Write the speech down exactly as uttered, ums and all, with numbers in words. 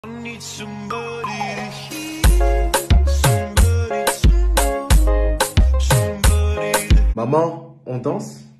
Need somebody to hear, somebody to know, somebody to... Maman, on danse?